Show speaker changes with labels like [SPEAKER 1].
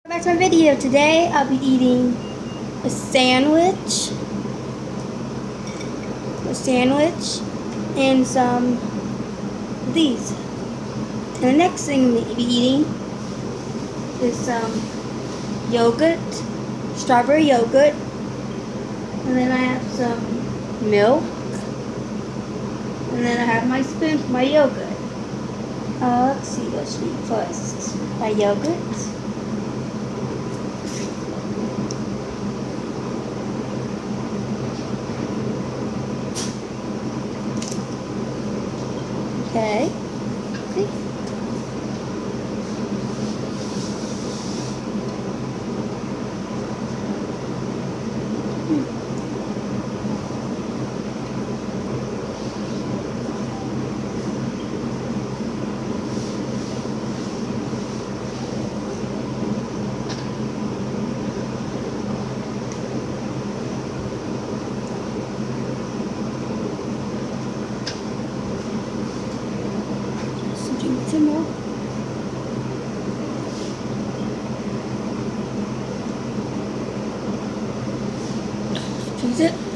[SPEAKER 1] Back to my video. Today I'll be eating a sandwich, and some of these. And the next thing we'll be eating is some yogurt, strawberry yogurt, and then I have some milk, and then I have my spoon for my yogurt. Let's see what should eat first. My yogurt. Okay. See? Drink some more. Freeze it.